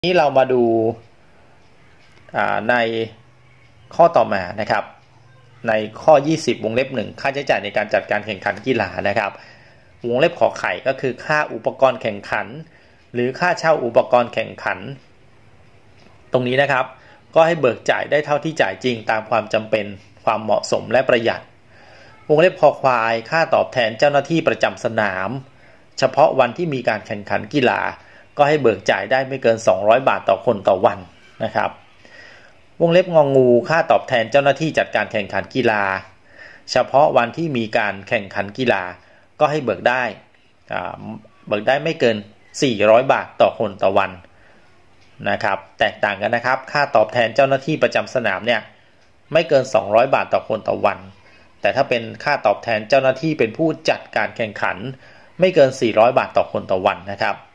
นี้เรามาดูในข้อต่อมานะครับในข้อ20วงเล็บ1ค่าใช้จ่ายในการจัดการแข่งขันกีฬานะครับวงเล็บขอไข่ก็คือค่าอุปกรณ์แข่งขันหรือค่าเช่าอุปกรณ์แข่งขันตรงนี้นะครับก็ให้เบิกจ่ายได้เท่าที่จ่ายจริงตามความจำเป็นความเหมาะสมและประหยัดวงเล็บคอควายค่าตอบแทนเจ้าหน้าที่ประจำสนามเฉพาะวันที่มีการแข่งขันกีฬาก็ให้เบิกจ่ายได้ไม่เกิน200บาทต่อคนต่อวันนะครับวงเล็บงองูค่าตอบแทนเจ้าหน้าที่จัดการแข่งขันกีฬาเฉพาะวันที่มีการแข่งขันกีฬาก็ให้เบิกได้ไม่เกิน400บาทต่อคนต่อวันนะครับแตกต่างกันนะครับค่าตอบแทนเจ้าหน้าที่ประจำสนามเนี่ยไม่เกิน200บาทต่อคนต่อวันแต่ถ้าเป็นค่าตอบแทนเจ้าหน้าที่เป็นผู้จัดการแข่งขันไม่เกิน400บาทต่อคนต่อวันนะครับ